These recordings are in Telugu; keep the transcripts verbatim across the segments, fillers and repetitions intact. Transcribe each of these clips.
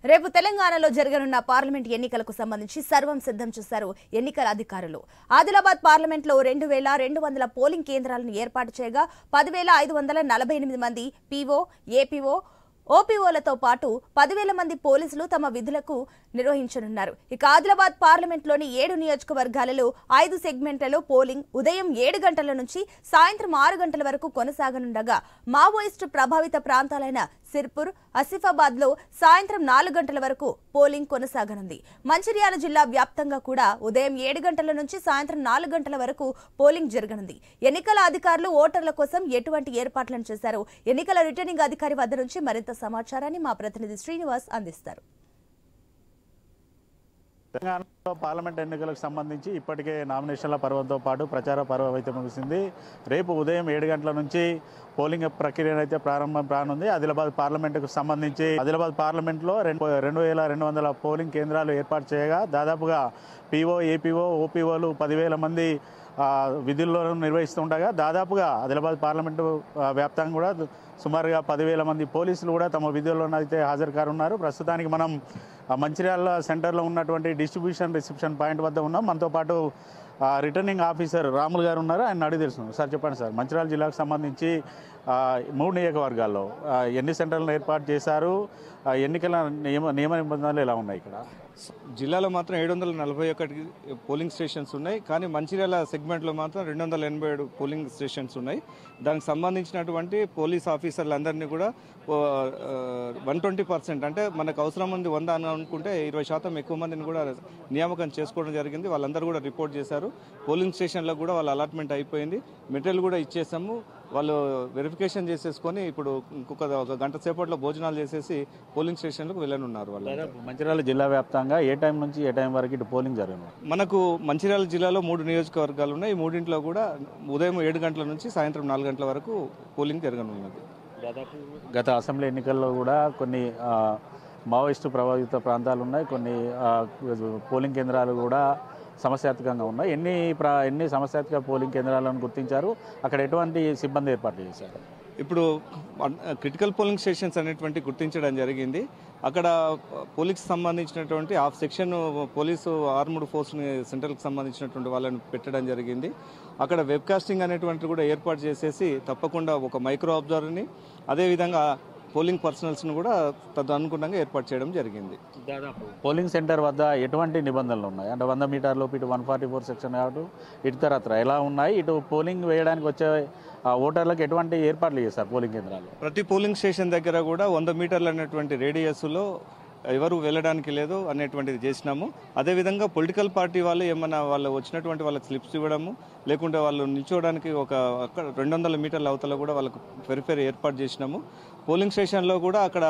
రేపు తెలంగాణలో జరగనున్న పార్లమెంట్ ఎన్నికలకు సంబంధించి సర్వం సిద్ధం చేశారు ఎన్నికల అధికారులు. ఆదిలాబాద్ పార్లమెంట్ లో రెండు వేల రెండు వందల పోలింగ్ కేంద్రాలను ఏర్పాటు చేయగా పదివేల ఐదు వందల నలభై ఎనిమిది మంది పీఓ, ఏపీఓ, ఓపీఓలతో పాటు పదివేల మంది పోలీసులు తమ విధులకు నిర్వహించనున్నారు. ఇక ఆదిలాబాద్ పార్లమెంట్ లోని ఏడు నియోజకవర్గాలలో ఐదు సెగ్మెంట్లలో పోలింగ్ ఉదయం ఏడు గంటల నుంచి సాయంత్రం ఆరు గంటల వరకు కొనసాగనుండగా మావోయిస్టు ప్రభావిత ప్రాంతాలైన సిర్పూర్, ఆసిఫాబాద్ లో సాయంత్రం నాలుగు గంటల వరకు పోలింగ్ కొనసాగనుంది. మంచిర్యాల జిల్లా వ్యాప్తంగా కూడా ఉదయం ఏడు గంటల నుంచి సాయంత్రం నాలుగు గంటల వరకు పోలింగ్ జరగనుంది. ఎన్నికల అధికారులు ఓటర్ల కోసం ఎటువంటి ఏర్పాట్లను చేశారు? ఎన్నికల రిటర్నింగ్ అధికారి వద్ద నుంచి మరింత సమాచారాన్ని మా ప్రతినిధి శ్రీనివాస్ అందిస్తారు. తెలంగాణలో పార్లమెంట్ ఎన్నికలకు సంబంధించి ఇప్పటికే నామినేషన్ల పర్వంతో పాటు ప్రచార పర్వం అయితే ముగిసింది. రేపు ఉదయం ఏడు గంటల నుంచి పోలింగ్ ప్రక్రియ అయితే ప్రారంభం కానుంది. ఆదిలాబాద్ పార్లమెంటుకు సంబంధించి ఆదిలాబాద్ పార్లమెంట్లో రెండు రెండు వేల రెండు వందల పోలింగ్ కేంద్రాలు ఏర్పాటు చేయగా దాదాపుగా పీఓ, ఏపీఓ, ఓపీఓలు పదివేల మంది విధుల్లో నిర్వహిస్తుండగా దాదాపుగా ఆదిలాబాద్ పార్లమెంటు వ్యాప్తంగా కూడా సుమారుగా పదివేల మంది పోలీసులు కూడా తమ విధుల్లోనైతే హాజరు కానున్నారు. ప్రస్తుతానికి మనం మంచిర్యాల సెంటర్లో ఉన్నటువంటి డిస్ట్రిబ్యూషన్ రిసెప్షన్ పాయింట్ వద్ద ఉన్నాం. మనతో పాటు రిటర్నింగ్ ఆఫీసర్ రాములు గారు ఉన్నారు. ఆయన అడిగి తెలుసుకున్నాం. సార్ చెప్పండి సార్, మంచిర్యాల జిల్లాకు సంబంధించి మూడు నియోజకవర్గాల్లో ఎన్ని సెంటర్లను ఏర్పాటు చేశారు? ఎన్నికల నియమ నియమ నిబంధనలు ఎలా ఉన్నాయి? ఇక్కడ జిల్లాలో మాత్రం ఏడు వందల నలభై ఒకటి పోలింగ్ స్టేషన్స్ ఉన్నాయి. కానీ మంచిర్యాల సెగ్మెంట్లో మాత్రం రెండు వందల ఎనభై ఏడు పోలింగ్ స్టేషన్స్ ఉన్నాయి. దానికి సంబంధించినటువంటి పోలీస్ ఆఫీసర్లందరినీ కూడా వన్ ట్వంటీ పర్సెంట్ అంటే మనకు అవసరం ఉంది వంద అని అనుకుంటే ఇరవై శాతం ఎక్కువ మందిని కూడా నియామకం చేసుకోవడం జరిగింది. వాళ్ళందరూ కూడా రిపోర్ట్ చేశారు. పోలింగ్ స్టేషన్లకు కూడా వాళ్ళ అలాట్మెంట్ అయిపోయింది. మెటీరియల్ కూడా ఇచ్చేసాము. వాళ్ళు వెరిఫికేషన్ చేసేసుకొని ఇప్పుడు ఇంకొక ఒక గంట సేపట్లో భోజనాలు చేసేసి పోలింగ్ స్టేషన్లకు వెళ్ళనున్నారు. వాళ్ళు మంచిర్యాల జిల్లా వ్యాప్తంగా ఏ టైం నుంచి ఏ టైం వరకు ఇటు పోలింగ్ జరగనుంది? మనకు మంచిర్యాల జిల్లాలో మూడు నియోజకవర్గాలు ఉన్నాయి. ఈ మూడింట్లో కూడా ఉదయం ఏడు గంటల నుంచి సాయంత్రం నాలుగు గంటల వరకు పోలింగ్ జరగనున్నది. గత అసెంబ్లీ ఎన్నికల్లో కూడా కొన్ని మావోయిస్టు ప్రభావిత ప్రాంతాలు ఉన్నాయి. కొన్ని పోలింగ్ కేంద్రాలు కూడా సమస్యాత్మకంగా ఉన్నాయి. ఎన్ని ప్ర ఎన్ని సమస్యాత్మక పోలింగ్ కేంద్రాలను గుర్తించారు? అక్కడ ఎటువంటి సిబ్బంది ఏర్పాటు చేశారు? ఇప్పుడు క్రిటికల్ పోలింగ్ స్టేషన్స్ అనేటువంటి గుర్తించడం జరిగింది. అక్కడ పోలీస్కి సంబంధించినటువంటి హాఫ్ సెక్షన్ పోలీసు ఆర్మ్డ్ ఫోర్స్ని సెంట్రల్కి సంబంధించినటువంటి వాళ్ళని పెట్టడం జరిగింది. అక్కడ వెబ్కాస్టింగ్ అనేటువంటి కూడా ఏర్పాటు చేసేసి తప్పకుండా ఒక మైక్రో అబ్జర్వర్ని అదేవిధంగా పోలింగ్ పర్సనల్స్ను కూడా తదనుగుణంగా ఏర్పాటు చేయడం జరిగింది. దాదాపు పోలింగ్ సెంటర్ వద్ద ఎటువంటి నిబంధనలు ఉన్నాయి? అంటే వంద మీటర్లోపు ఇటు వన్ ఫార్టీ ఫోర్ సెక్షన్ కాబట్టి ఇటు తరత్ర ఎలా ఉన్నాయి? ఇటు పోలింగ్ వేయడానికి వచ్చే ఓటర్లకు ఎటువంటి ఏర్పాట్లు చేస్తారు పోలింగ్ కేంద్రాలు? ప్రతి పోలింగ్ స్టేషన్ దగ్గర కూడా వంద మీటర్లు అనేటువంటి రేడియస్లో ఎవరు వెళ్ళడానికి లేదు అనేటువంటిది చేసినాము. అదేవిధంగా పొలిటికల్ పార్టీ వాళ్ళు ఏమన్నా వాళ్ళు వచ్చినటువంటి వాళ్ళకి స్లిప్స్ ఇవ్వడము లేకుంటే వాళ్ళు నిల్చోవడానికి ఒక అక్కడ రెండు వందల మీటర్ల అవతల కూడా వాళ్ళకు పెరిఫెరీ ఏర్పాటు చేసినాము. పోలింగ్ స్టేషన్లో కూడా అక్కడ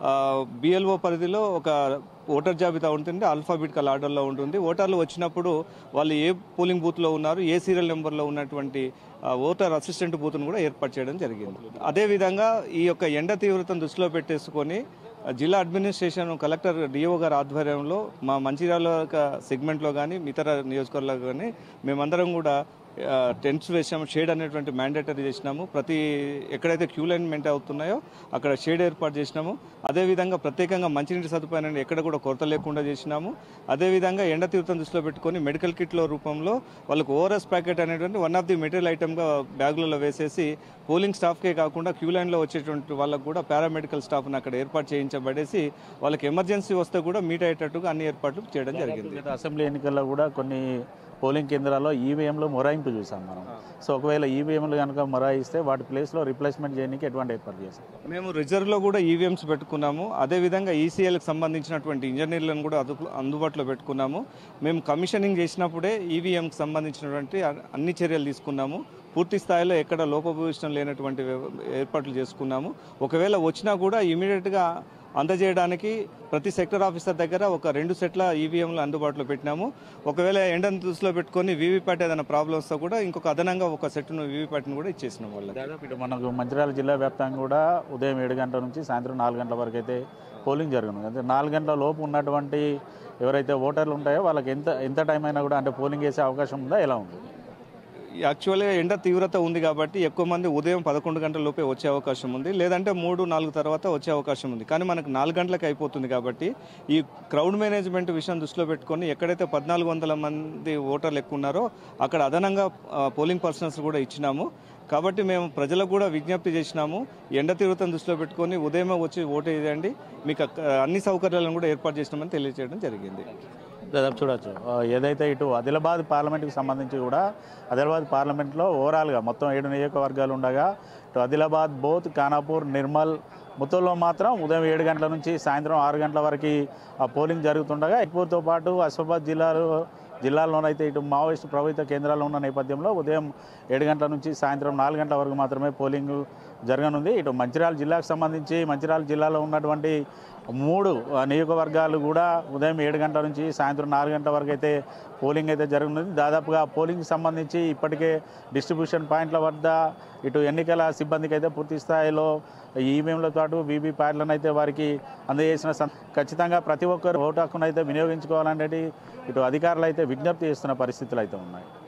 బిఎల్ఓ పరిధిలో ఒక ఓటర్ జాబితా ఉంటుంది. ఆల్ఫాబెటికల్ ఆర్డర్లో ఉంటుంది. ఓటర్లు వచ్చినప్పుడు వాళ్ళు ఏ పోలింగ్ బూత్లో ఉన్నారు, ఏ సీరియల్ నెంబర్లో ఉన్నటువంటి ఓటర్ అసిస్టెంట్ బూత్ను కూడా ఏర్పాటు చేయడం జరిగింది. అదేవిధంగా ఈ యొక్క ఎండ తీవ్రతను దృష్టిలో పెట్టేసుకొని జిల్లా అడ్మినిస్ట్రేషన్ కలెక్టర్ డిఓ గారి ఆధ్వర్యంలో మా మంచిర్యాల సెగ్మెంట్లో కానీ ఇతర నియోజకవర్గాల్లో కానీ మేమందరం కూడా టెంట్స్ వేసాము. షేడ్ అనేటువంటి మ్యాండేటరీ చేసినాము. ప్రతి ఎక్కడైతే క్యూ లైన్ మెయింటైన్ అవుతున్నాయో అక్కడ షేడ్ ఏర్పాటు చేసినాము. అదేవిధంగా ప్రత్యేకంగా మంచినీటి సదుపాయాన్ని ఎక్కడ కూడా కొరత లేకుండా చేసినాము. అదేవిధంగా ఎండ తీవ్రతను దృష్టిలో పెట్టుకొని మెడికల్ కిట్లో రూపంలో వాళ్ళకు ఓఆర్ఎస్ ప్యాకెట్ అనేటువంటి వన్ ఆఫ్ ది మెటీరియల్ ఐటమ్గా బ్యాగులలో వేసేసి పోలింగ్ స్టాఫ్కే కాకుండా క్యూ లైన్లో వచ్చేటువంటి వాళ్ళకు కూడా పారామెడికల్ స్టాఫ్ని అక్కడ ఏర్పాటు చేయించబడేసి వాళ్ళకి ఎమర్జెన్సీ వస్తే కూడా మీట్ అయ్యేటట్టుగా అన్ని ఏర్పాట్లు చేయడం జరిగింది. అసెంబ్లీ ఎన్నికల్లో కూడా కొన్ని పోలింగ్ కేంద్రాల్లో ఈవీఎంలు మొరాయింపు చూసాం మనం. సో ఒకవేళ ఈవీఎంలు కనుక మొరాయిస్తే వాటి ప్లేస్లో రీప్లేస్మెంట్ చేయడానికి ఎటువంటి ఏర్పాటు చేస్తాం? మేము రిజర్వ్లో కూడా ఈవీఎంస్ పెట్టుకున్నాము. అదేవిధంగా ఈసీఎల్కి సంబంధించినటువంటి ఇంజనీర్లను కూడా అదు అందుబాటులో పెట్టుకున్నాము. మేము కమిషనింగ్ చేసినప్పుడే ఈవీఎంకి సంబంధించినటువంటి అన్ని చర్యలు తీసుకున్నాము. పూర్తి స్థాయిలో ఎక్కడ లోపభూయిష్టం లేనటువంటి ఏర్పాట్లు చేసుకున్నాము. ఒకవేళ వచ్చినా కూడా ఇమీడియట్గా అందజేయడానికి ప్రతి సెక్టర్ ఆఫీసర్ దగ్గర ఒక రెండు సెట్ల ఈవీఎంలు అందుబాటులో పెట్టినాము. ఒకవేళ ఎండను దృష్టిలో పెట్టుకొని వీవీప్యాట్ ఏదైనా ప్రాబ్లమ్స్తో కూడా ఇంకొక అదనంగా ఒక సెట్ను వీవీప్యాట్ను కూడా ఇచ్చేసినాం వాళ్ళకి. దాదాపు మనకు మంచిర్యాల జిల్లా వ్యాప్తంగా కూడా ఉదయం ఏడు గంటల నుంచి సాయంత్రం నాలుగు గంటల వరకు అయితే పోలింగ్ జరుగుతుంది. అంటే నాలుగు గంటల లోపు ఉన్నటువంటి ఎవరైతే ఓటర్లు ఉంటాయో వాళ్ళకి ఎంత ఎంత టైం అయినా కూడా అంటే పోలింగ్ చేసే అవకాశం ఉందా, ఎలా ఉంది? యాక్చువల్గా ఎండ తీవ్రత ఉంది కాబట్టి ఎక్కువ మంది ఉదయం పదకొండు గంటల లోపే వచ్చే అవకాశం ఉంది, లేదంటే మూడు నాలుగు తర్వాత వచ్చే అవకాశం ఉంది. కానీ మనకు నాలుగు గంటలకు అయిపోతుంది కాబట్టి ఈ క్రౌడ్ మేనేజ్మెంట్ విషయం దృష్టిలో పెట్టుకొని ఎక్కడైతే పద్నాలుగు వందల మంది ఓటర్లు ఎక్కువ ఉన్నారో అక్కడ అదనంగా పోలింగ్ పర్సన్స్ కూడా ఇచ్చినాము. కాబట్టి మేము ప్రజలకు కూడా విజ్ఞప్తి చేసినాము, ఎండ తీవ్రతను దృష్టిలో పెట్టుకొని ఉదయమే వచ్చి ఓటు వేయండి, మీకు అన్ని సౌకర్యాలను కూడా ఏర్పాటు చేసినామని తెలియజేయడం జరిగింది. దాదాపు చూడొచ్చు ఏదైతే ఇటు ఆదిలాబాద్ పార్లమెంట్కి సంబంధించి కూడా ఆదిలాబాద్ పార్లమెంట్లో ఓవరాల్గా మొత్తం ఏడు నియోజకవర్గాలు ఉండగా ఇటు ఆదిలాబాద్, బోత్, ఖానాపూర్, నిర్మల్ మొత్తంలో మాత్రం ఉదయం ఏడు గంటల నుంచి సాయంత్రం ఆరు గంటల వరకు ఆ పోలింగ్ జరుగుతుండగా ఎక్కువతో పాటు ఆసిఫాబాద్ జిల్లాలో జిల్లాల్లోనైతే ఇటు మావోయిస్టు ప్రభావిత కేంద్రాలు ఉన్న నేపథ్యంలో ఉదయం ఏడు గంటల నుంచి సాయంత్రం నాలుగు గంటల వరకు మాత్రమే పోలింగ్ జరగనుంది. ఇటు మంచిర్యాల జిల్లాకు సంబంధించి మంచిర్యాల జిల్లాలో ఉన్నటువంటి మూడు నియోజకవర్గాలు కూడా ఉదయం ఏడు గంటల నుంచి సాయంత్రం నాలుగు గంటల వరకు అయితే పోలింగ్ అయితే జరగనుంది. దాదాపుగా పోలింగ్కి సంబంధించి ఇప్పటికే డిస్ట్రిబ్యూషన్ పాయింట్ల వద్ద ఇటు ఎన్నికల సిబ్బందికి అయితే పూర్తి స్థాయిలో ఈవీఎంలతో పాటు వీవీ ప్యాడ్లను అయితే వారికి అందజేసిన ఖచ్చితంగా ప్రతి ఒక్కరు ఓటు హక్కును అయితే వినియోగించుకోవాలనేది ఇటు అధికారులు అయితే విజ్ఞప్తి చేస్తున్న పరిస్థితులు అయితే ఉన్నాయి.